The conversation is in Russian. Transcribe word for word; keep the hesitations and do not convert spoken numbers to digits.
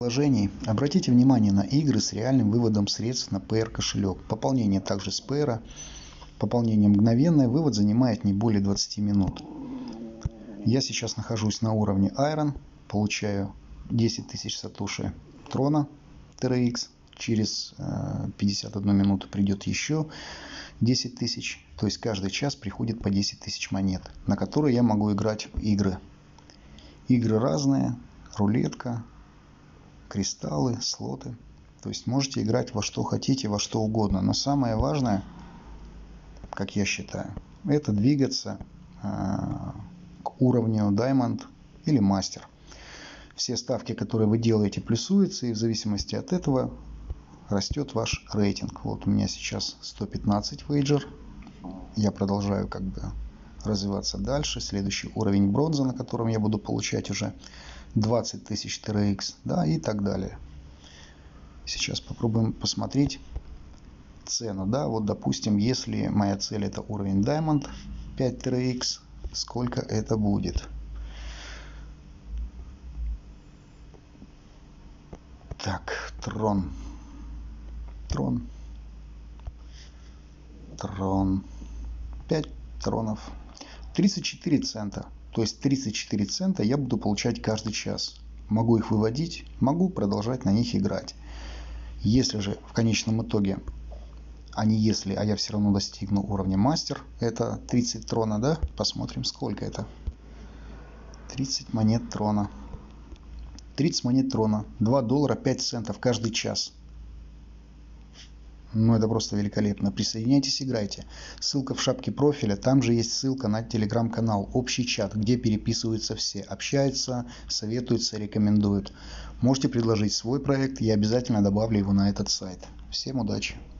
предложений. Обратите внимание на игры с реальным выводом средств на пэ эр кошелек. Пополнение также с пэ эр. Пополнение мгновенное. Вывод занимает не более двадцати минут. Я сейчас нахожусь на уровне Iron. Получаю десять тысяч сатоши трона тэ эр икс. Через пятьдесят одну минуту придет еще десять тысяч. То есть каждый час приходит по десять тысяч монет, на которые я могу играть в игры. Игры разные. Рулетка, кристаллы, слоты. То есть можете играть во что хотите, во что угодно. Но самое важное, как я считаю, это двигаться к уровню Diamond или Master. Все ставки, которые вы делаете, плюсуются, и в зависимости от этого растет ваш рейтинг. Вот у меня сейчас сто пятнадцать вейджер. Я продолжаю как бы развиваться дальше. Следующий уровень бронза, на котором я буду получать уже двадцать тысяч тэ эр икс, да, и так далее. Сейчас попробуем посмотреть цену, да, вот допустим, если моя цель это уровень Diamond пять тэ эр икс, сколько это будет? Так, трон, трон, трон, пять тронов, тридцать четыре цента. То есть тридцать четыре цента я буду получать каждый час. Могу их выводить, могу продолжать на них играть. Если же в конечном итоге, а не если, а я все равно достигну уровня мастер, это тридцать трона, да? Посмотрим, сколько это. тридцать монет трона. тридцать монет трона. два доллара пять центов каждый час. Ну, это просто великолепно. Присоединяйтесь, играйте. Ссылка в шапке профиля. Там же есть ссылка на телеграм-канал, общий чат, где переписываются все. Общаются, советуются, рекомендуют. Можете предложить свой проект, я обязательно добавлю его на этот сайт. Всем удачи!